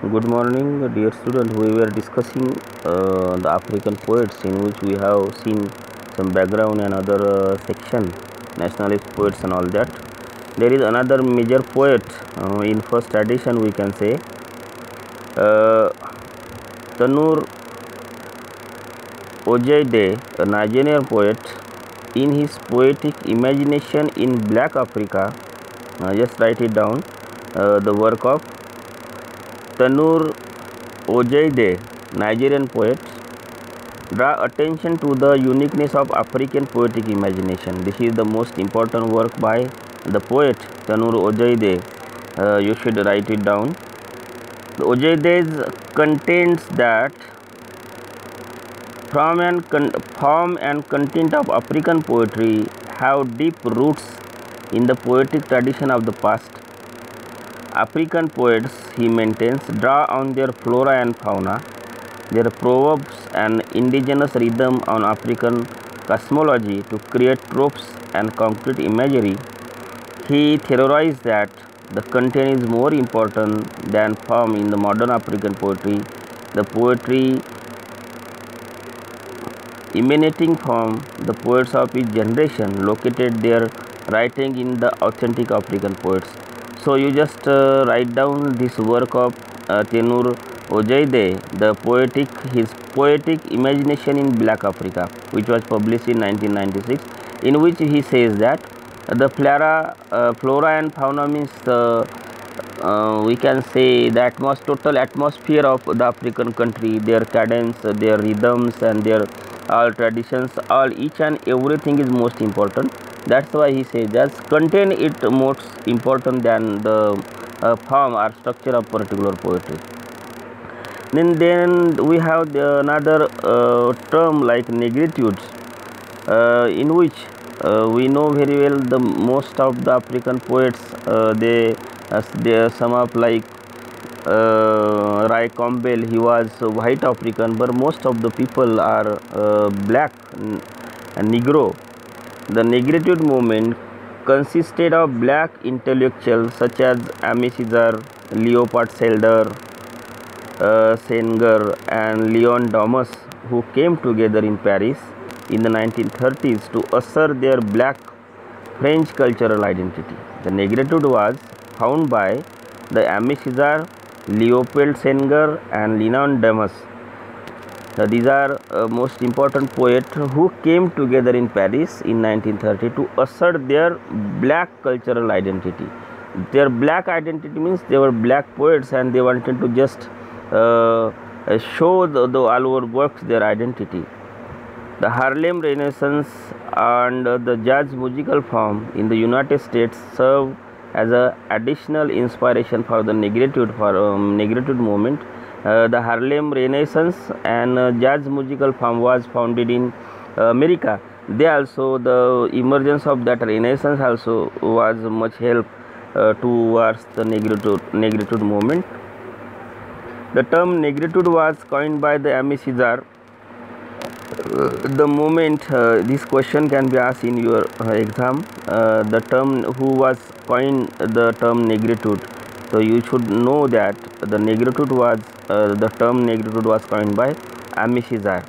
Good morning, dear students. We were discussing the African poets, in which we have seen some background and other section, nationalist poets and all that. There is another major poet in first edition, we can say, uh, Tanur Ojeide, a Nigerian poet. In his poetic imagination in Black Africa, just write it down. The work of Tanur Ojeide, Nigerian poet, draw attention to the uniqueness of African poetic imagination. This is the most important work by the poet Tanur Ojeide. You should write it down. The Ojeide's contains that form and content of African poetry have deep roots in the poetic tradition of the past. African poets, he maintains, draw on their flora and fauna, their proverbs and indigenous rhythm on African cosmology to create tropes and concrete imagery. He theorized that the content is more important than form in the modern African poetry. The poetry emanating from the poets of his generation located their writing in the authentic African poets. So you just write down this work of Tenur Ojeide, his poetic imagination in Black Africa, which was published in 1996, in which he says that the flora and fauna means we can say the total atmosphere of the African country, their cadence, their rhythms, and their all traditions, all each and everything is most important. That's why he says that content it most important than the form or structure of particular poetry. Then we have another term like negritudes, in which we know very well the most of the African poets they sum up like Rai Campbell. He was white African, but most of the people are black and Negro. The negritude movement consisted of black intellectuals such as Aimé Césaire, Leopold Sédar Senghor, and Leon Dumas, who came together in Paris in the 1930s to assert their black French cultural identity. The negritude was found by the Aimé Césaire, Leopold Senghor, and Leon Dumas. These are most important poets who came together in Paris in 1930 to assert their black cultural identity. Their black identity means they were black poets and they wanted to just show the all over works their identity. The Harlem Renaissance and the jazz musical form in the United States served as an additional inspiration for the negritude movement. The Harlem Renaissance and jazz musical form was founded in America. They also, the emergence of that Renaissance also was much help towards the negritude movement. The term negritude was coined by the Aimé Césaire. The moment this question can be asked in your exam, the term who was coined the term negritude. So you should know that the term negritude was coined by Aimé Césaire.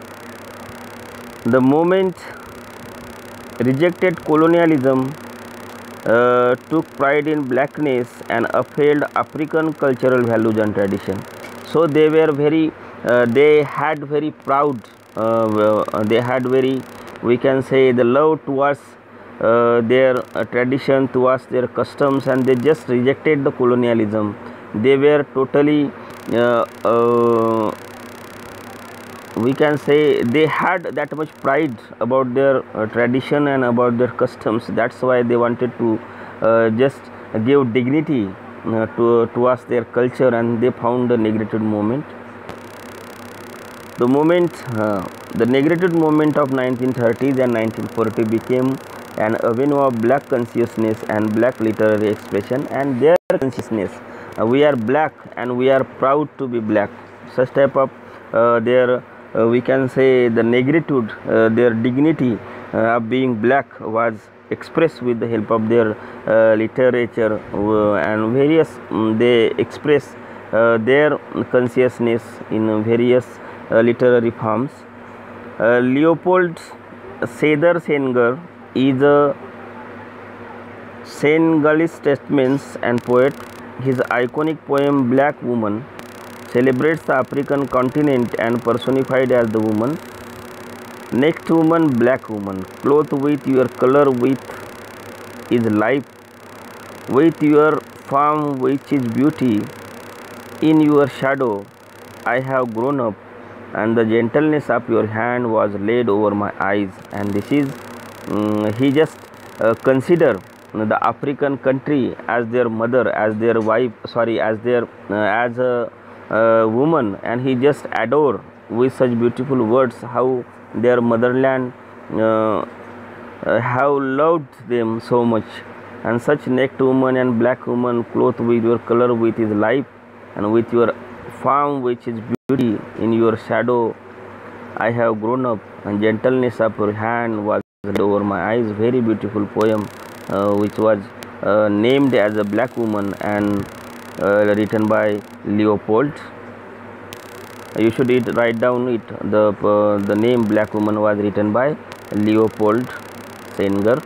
The movement rejected colonialism, took pride in blackness, and upheld African cultural values and tradition. So they were very, they had very proud, they had very, we can say, the love towards their tradition, towards their customs, and they just rejected the colonialism. They were totally we can say they had that much pride about their tradition and about their customs. That's why they wanted to just give dignity towards their culture, and they found the negritude movement. The negritude movement of 1930s and 1940 became an avenue of black consciousness and black literary expression, and their consciousness. We are black and we are proud to be black. Such type of their we can say the negritude, their dignity of being black was expressed with the help of their literature and various they express their consciousness in various literary forms. Leopold Sedar Senghar is a Senegalese statesman and poet. His iconic poem Black Woman celebrates the African continent and personified as the woman. Next woman, black woman, clothed with your color, with is life, with your form, which is beauty. In your shadow, I have grown up, and the gentleness of your hand was laid over my eyes. And this is he just consider the African country as their mother, as their wife, sorry, as their as a woman, and he just adore with such beautiful words how their motherland have loved them so much. And such naked woman and black woman, clothed with your color, with his life, and with your form, which is beauty. In your shadow, I have grown up, and gentleness of your hand was over my eyes. Very beautiful poem, which was named as a Black Woman and written by Leopold. You should write down it. The name Black Woman was written by Leopold Senghar.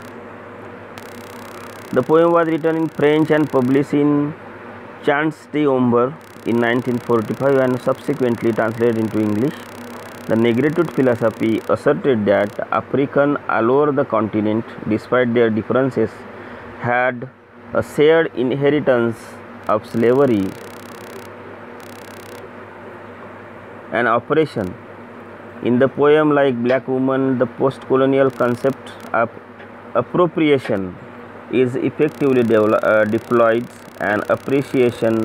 The poem was written in French and published in Chants d'Ombre in 1945 and subsequently translated into English. The negritude philosophy asserted that Africans all over the continent, despite their differences, had a shared inheritance of slavery and oppression. In the poem like Black Woman, the post-colonial concept of appropriation is effectively deployed, and appropriation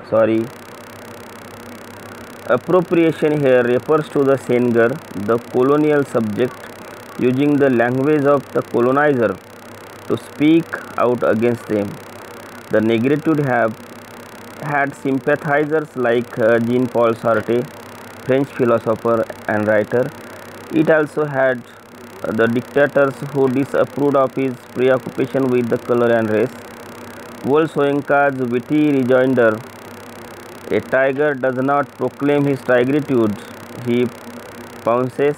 here refers to the Senghar, the colonial subject, using the language of the colonizer to speak out against them. The negritude have had sympathizers like Jean-Paul Sartre, French philosopher and writer. It also had the dictators who disapproved of his preoccupation with the color and race. Wole Soyinka's witty rejoinder, "A tiger does not proclaim his tigritude, he pounces,"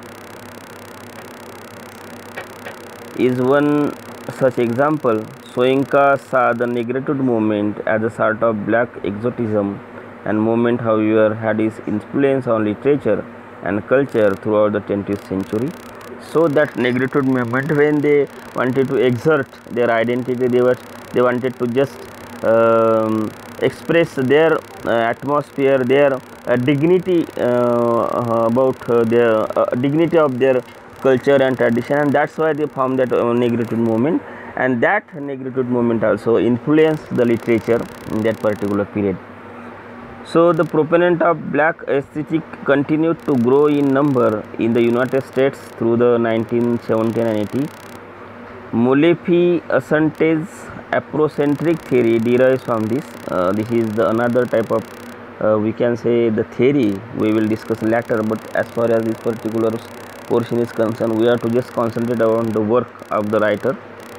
is one such example. Soyinka saw the negritude movement as a sort of black exotism, and movement, however, had its influence on literature and culture throughout the 20th century. So that negritude movement, when they wanted to exert their identity, they wanted to just express their atmosphere, their dignity about their dignity of their culture and tradition, and that's why they formed that negritude movement. And that negritude movement also influenced the literature in that particular period. So the proponent of black aesthetic continued to grow in number in the United States through the 1970s and 80s. Molefi Asante's Afrocentric theory derives from this. This is another type of we can say the theory we will discuss later, but as far as this particular portion is concerned, we have to just concentrate on the work of the writer.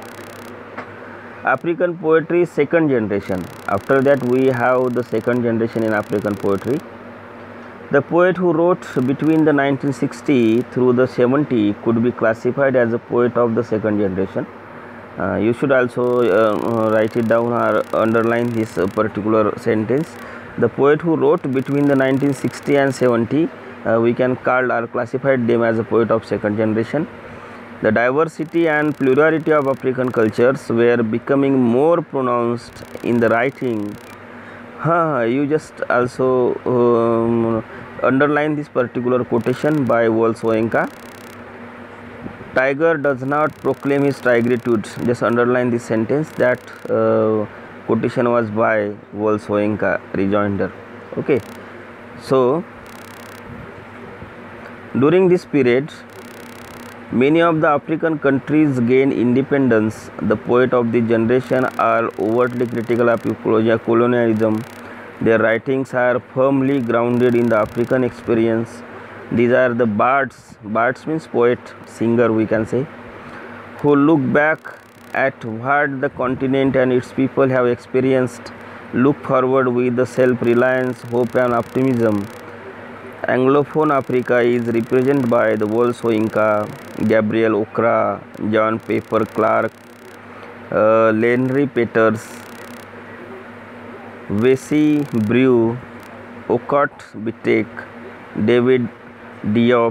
African poetry second generation. After that we have the second generation in African poetry. The poet who wrote between the 1960 through the 70 could be classified as a poet of the second generation. You should also write it down or underline this particular sentence. The poet who wrote between the 1960 and 70, we can call or classified them as a poet of second generation. The diversity and plurality of African cultures were becoming more pronounced in the writing. You just also underline this particular quotation by Wole Soyinka. Tiger does not proclaim his tigritude. Just underline this sentence. That quotation was by Wole Soyinka, rejoinder. Okay. So during this period, many of the African countries gained independence. The poets of the generation are overtly critical of colonialism. Their writings are firmly grounded in the African experience. These are the bards. Bards means poet, singer we can say, who look back at what the continent and its people have experienced look forward with the self-reliance, hope and optimism. Anglophone Africa is represented by the Wole Soyinka, Gabriel Okra, John Pepper Clark, Lenry Peters, Wesley Brew, Okot Bitek, David Diop,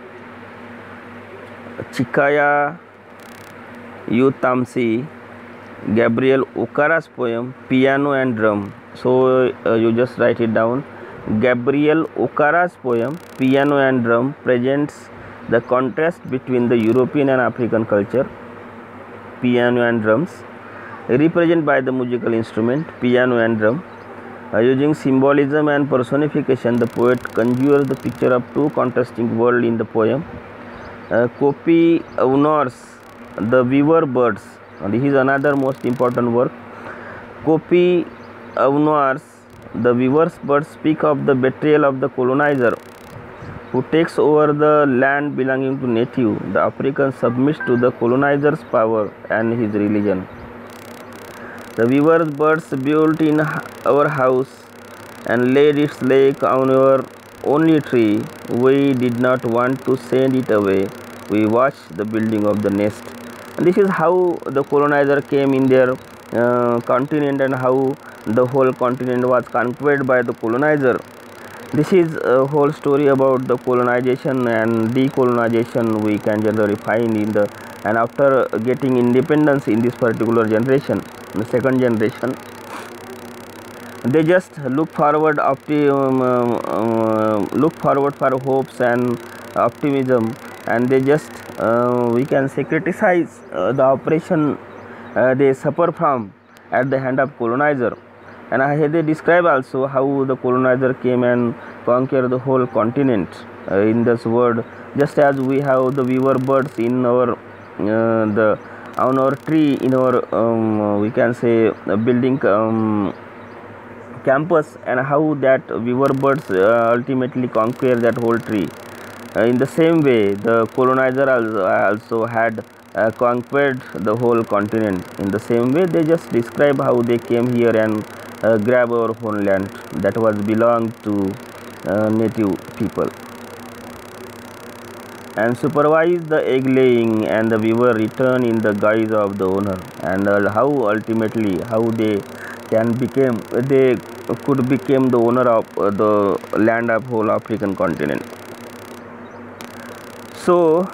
Chikaya Utamsi, Gabriel Okara's poem Piano and Drum. So you just write it down. Gabriel Okara's poem Piano and Drum presents the contrast between the European and African culture. Piano and drums, represented by the musical instrument piano and drum. Using symbolism and personification, the poet conjures the picture of two contrasting worlds in the poem. Kopi honors the weaver birds. This is another most important work. Kopi honors the weaver's birds speak of the betrayal of the colonizer who takes over the land belonging to native. The African submits to the colonizer's power and his religion. The weaver's birds built in our house and laid its egg on our only tree. We did not want to send it away. We watched the building of the nest. And this is how the colonizer came in their continent and how the whole continent was conquered by the colonizer. This is a whole story about the colonization and decolonization we can generally find in the, and after getting independence in this particular generation, the second generation, they just look forward for hopes and optimism, and they just we can say criticize the oppression they suffer from at the hand of colonizer. And they describe also how the colonizer came and conquered the whole continent in this world, just as we have the weaver birds in our on our tree, in our we can say building campus, and how that weaver birds ultimately conquer that whole tree. In the same way, the colonizer also had conquered the whole continent. In the same way, they just describe how they came here and grab our own land that was belonged to native people, and supervise the egg laying, and the weaver return in the guise of the owner, and how ultimately how they could become the owner of the land of whole African continent. So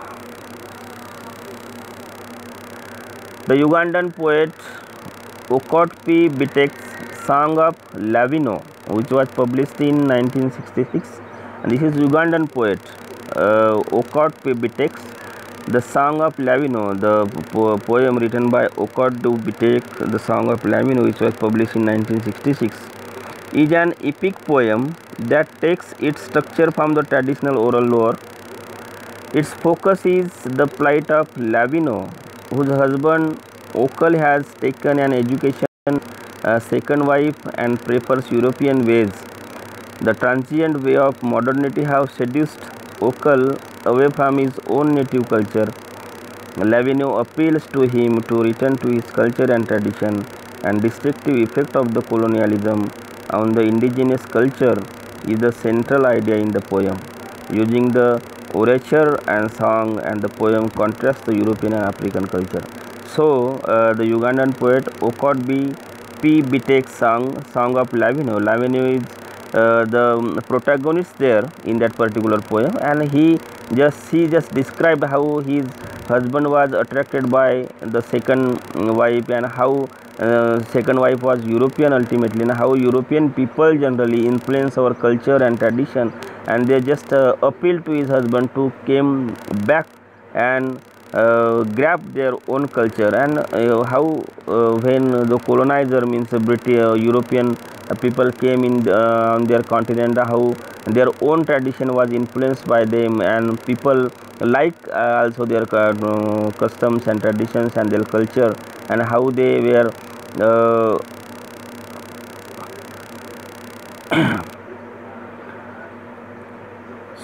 the Ugandan poet Okot P. Bitek's Song of Lavino, which was published in 1966, and this is Ugandan poet Okot P. Bitek's The Song of Lavino, the poem written by Okot Du Bitek, The Song of Lavino, which was published in 1966, is an epic poem that takes its structure from the traditional oral lore. Its focus is the plight of Lavino, whose husband Okal has taken an education, a second wife, and prefers European ways. The transient way of modernity have seduced Okal away from his own native culture. Lavino appeals to him to return to his culture and tradition, and destructive effect of the colonialism on the indigenous culture is the central idea in the poem. Using the orature and song, and the poem contrasts the European and African culture. So the Ugandan poet Okot P. Bitek's Song of Lavino. Lavino is the protagonist there in that particular poem, and he just described how his husband was attracted by the second wife, and how second wife was European ultimately, and how European people generally influence our culture and tradition, and they just appeal to his husband to come back and grab their own culture, and how when the colonizer means British European people came in on their continent, how their own tradition was influenced by them, and people like also their customs and traditions and their culture, and how they were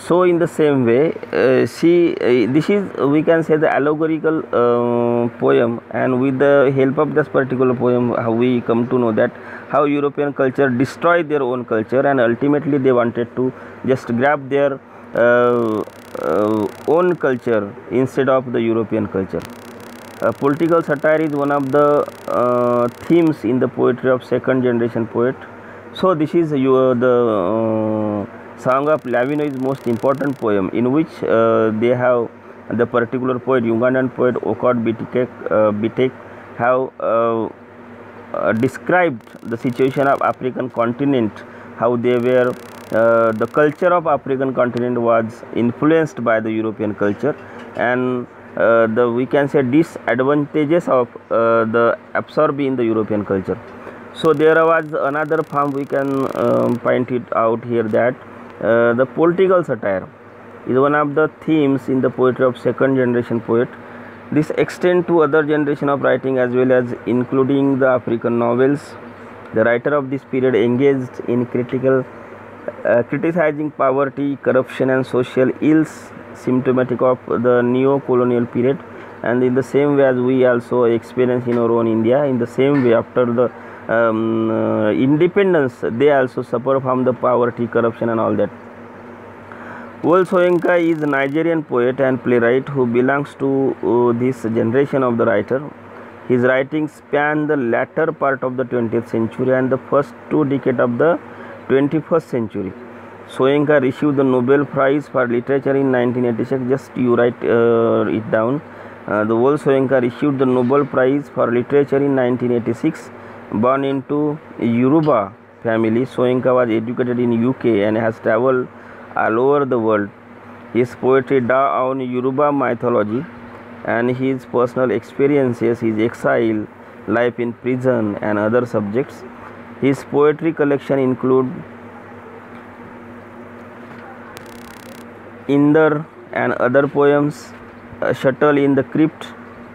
So in the same way, this is, we can say, the allegorical poem, and with the help of this particular poem, how we come to know that how European culture destroyed their own culture, and ultimately they wanted to just grab their own culture instead of the European culture. Political satire is one of the themes in the poetry of second generation poet. So this is the Song of Lavino is most important poem, in which they have the particular poet, Ugandan poet Okot Bitek have described the situation of African continent, how they were the culture of African continent was influenced by the European culture, and we can say disadvantages of the absorbing the European culture. So there was another form we can point it out here, that the political satire is one of the themes in the poetry of second generation poet. This extends to other generation of writing as well, as including the African novels. The writer of this period engaged in criticizing poverty, corruption and social ills symptomatic of the neo-colonial period. And in the same way as we also experience in our own India, in the same way after the independence, they also suffer from the poverty, corruption and all that. Wole Soyinka is a Nigerian poet and playwright who belongs to this generation of the writer. His writings span the latter part of the 20th century and the first 2 decades of the 21st century. Soyinka received the Nobel Prize for Literature in 1986. Just you write it down. The Wole Soyinka received the Nobel Prize for Literature in 1986. Born into Yoruba family, Soyinka was educated in UK and has travelled all over the world. His poetry draws on Yoruba mythology and his personal experiences, his exile, life in prison and other subjects. His poetry collection include Indar and other poems, Shuttle in the Crypt,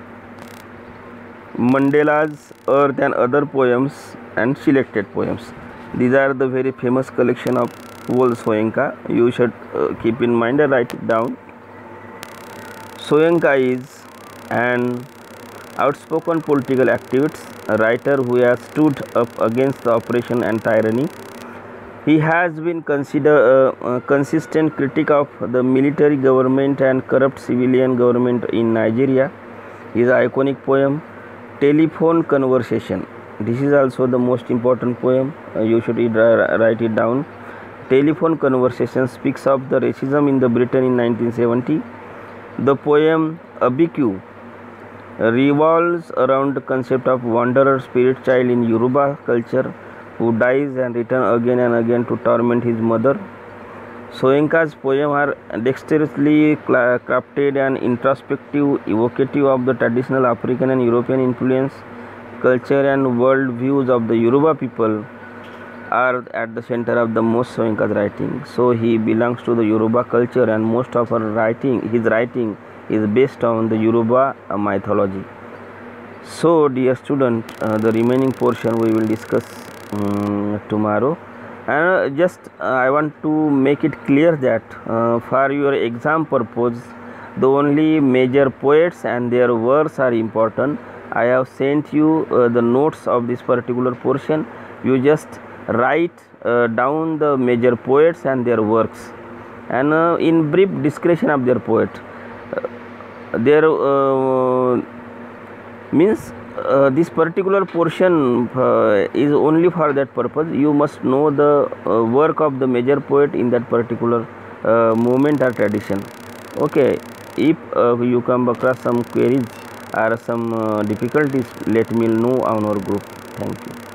Mandela's Earth and other poems, and selected poems. These are the very famous collection of Wole Soyinka. You should keep in mind and write it down. Soyinka is an outspoken political activist, a writer who has stood up against the oppression and tyranny. He has been considered a consistent critic of the military government and corrupt civilian government in Nigeria. His iconic poem, Telephone Conversation. This is also the most important poem. You should write it down. Telephone Conversation speaks of the racism in the Britain in 1970. The poem Abiku revolves around the concept of wanderer spirit child in Yoruba culture who dies and returns again and again to torment his mother. Soyinka's poems are dexterously crafted and introspective, evocative of the traditional African and European influence, culture and world views of the Yoruba people are at the center of the most Soyinka's writing. So he belongs to the Yoruba culture, and most of his writing is based on the Yoruba mythology. So dear student, the remaining portion we will discuss tomorrow. And just I want to make it clear that for your exam purpose, the only major poets and their works are important. I have sent you the notes of this particular portion. You just write down the major poets and their works, and in brief description of their poet. There means this particular portion is only for that purpose. You must know the work of the major poet in that particular movement or tradition. Okay, if you come across some queries or some difficulties, let me know on our group. Thank you.